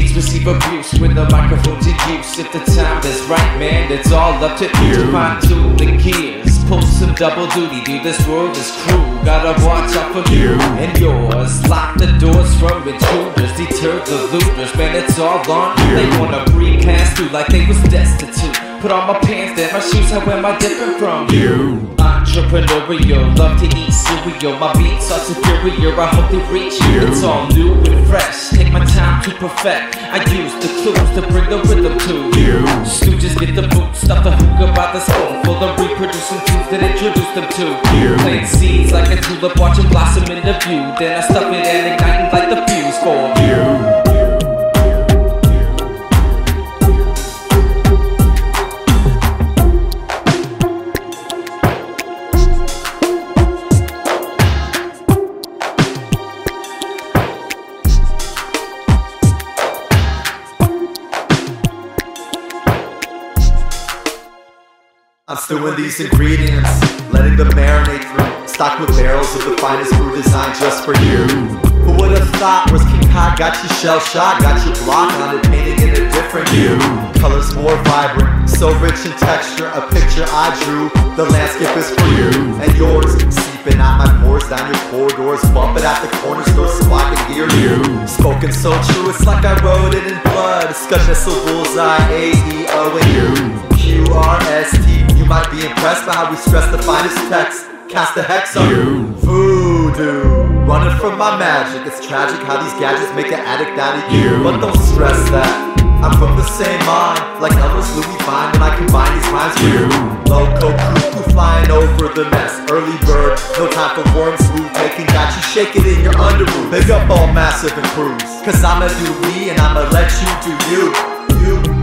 MCs receive abuse when the microphone's in use. If the time is right, man, it's all up to you to fine-tune the gears. Pull some double duty, dude, this world is cruel. Gotta watch out for you and yours. Lock the doors from intruders, deter the looters. Man, it's all on you. They wanna break past through like they was destitute. Put on my pants, then my shoes, how am I different from you? Entrepreneurial, love to eat cereal. My beats are superior, I hope they reach you. It's all new and fresh, take my time to perfect. I use the clues to bring the rhythm to you. Stooges get the boot, stuff the hookah by the spoonful of reproducing tunes that introduce them to you. Plant seeds like a tulip, watching blossom in the view. Then I stuff it and ignite it like the fuse for you. I'm stewing these ingredients, letting them marinate through. Stocked with barrels of the finest brew designed just for you. Who would've thought? Where's King Hot? Got you shell shot, got you block on it, painting in a different hue. Colors more vibrant, so rich in texture, a picture I drew. The landscape is for you and yours, seeping out my pores, down your corridors, bumping at the corner store so I can hear you. Spoken so true, it's like I wrote it in blood. Scud missile bullseye, A-E-O and you. Q-R-S-T. You might be impressed by how we stress the finest text. Cast a hex on you. Voodoo, running from my magic. It's tragic how these gadgets make an addict out of you. But don't stress that, I'm from the same mind. Like Elvis Louis Vine when I combine these rhymes for you. Loco cuckoo flying over the nest. Early bird, no time for worms. Blue taking, got you shaking in your underoos. Big up all massive and cruise, cause I'ma do me and I'ma let you do you.